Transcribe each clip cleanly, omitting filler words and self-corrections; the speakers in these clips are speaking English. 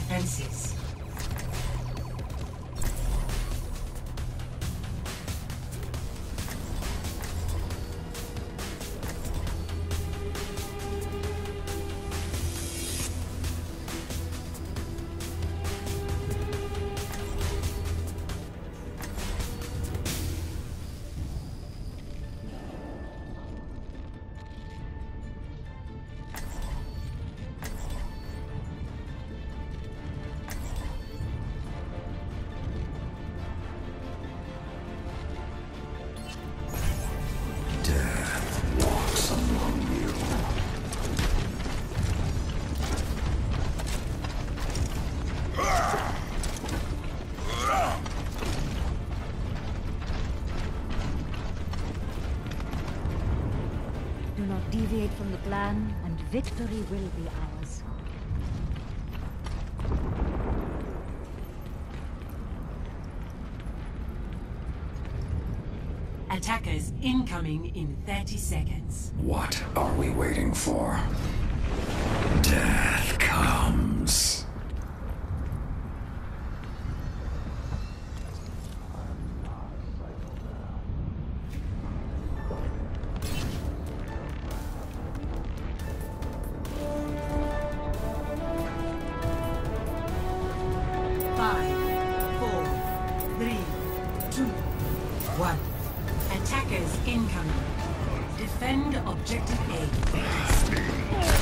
defenses. Do not deviate from the plan, and victory will be ours. Attackers incoming in 30 seconds. What are we waiting for? Death comes. Attackers incoming. Defend objective A.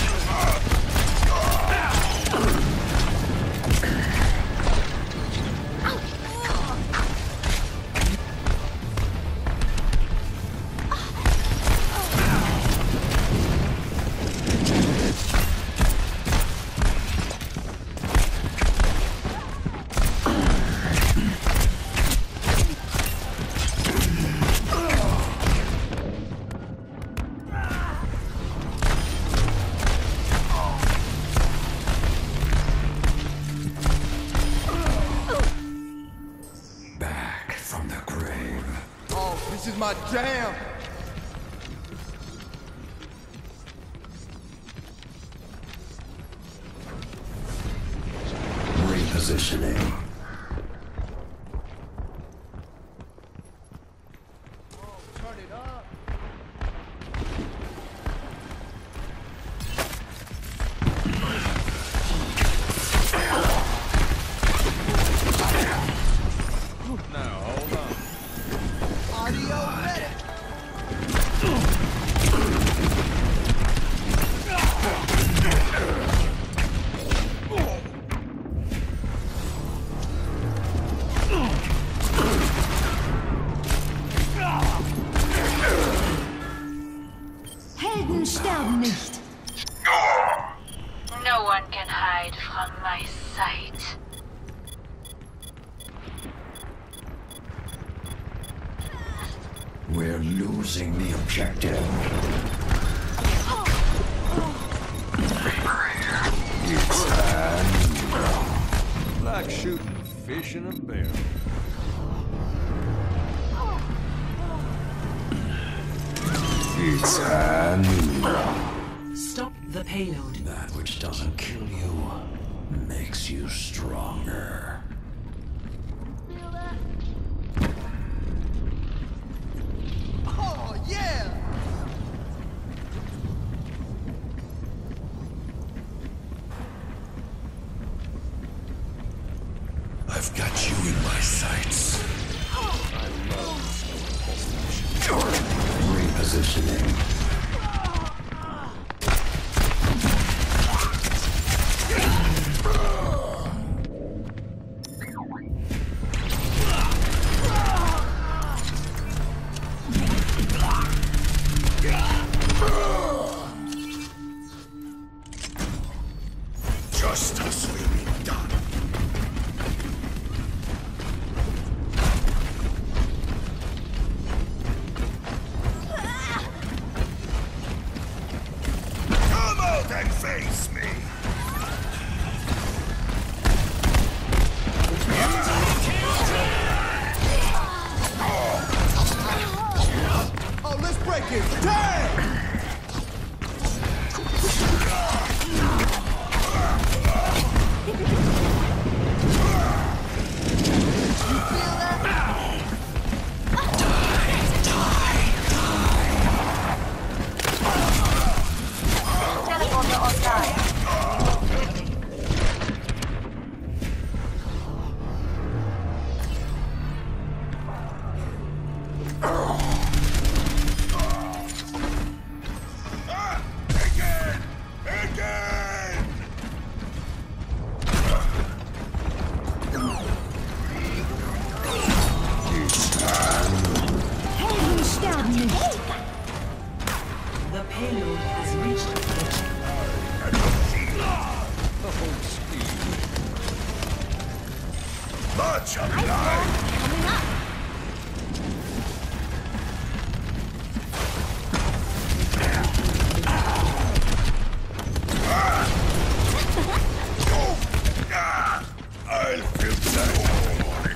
This is my jam! Repositioning. Turn it up! Now, hold on. Audio ready! Helden sterben nicht. No one can hide from my sight. We're losing the objective. It's time. Like shooting fish in a barrel. It's time. Stop the payload. That which doesn't kill you makes you stronger. Oh, yeah! I've got you in my sights. Repositioning. Justice will be done. Come out and face me. Oh, let's break it! Damn! Victory! The payload has reached the Much alive! Coming up! I'll feel that morning.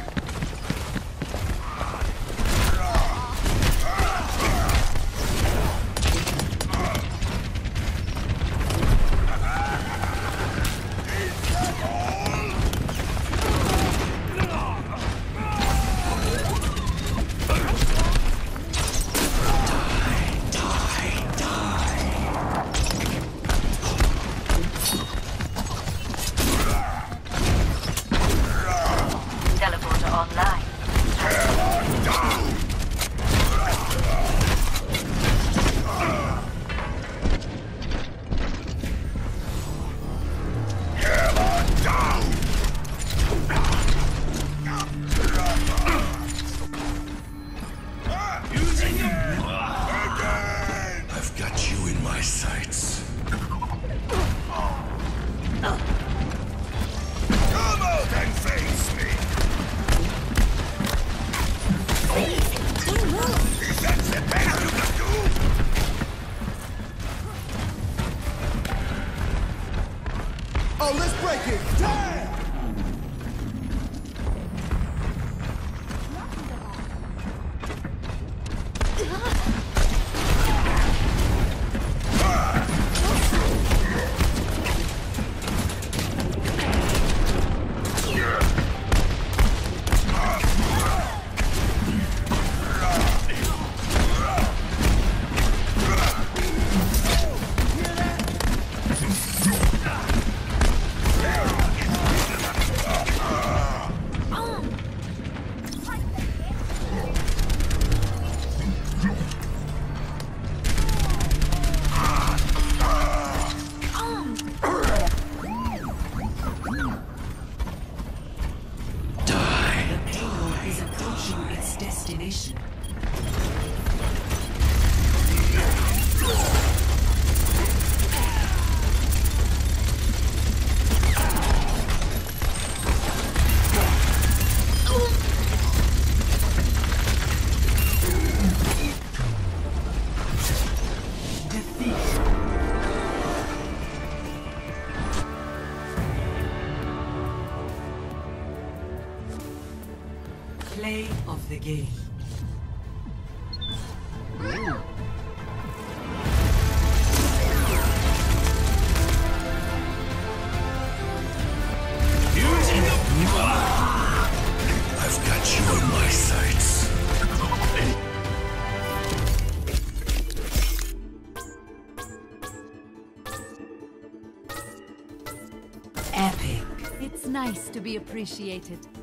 Teleporter online. I've got you in my sights. Come out and face me! That's the best you can do! Oh, let's break it! Damn! is approaching its destination. Play of the game. I've got you in my sights. Epic. It's nice to be appreciated.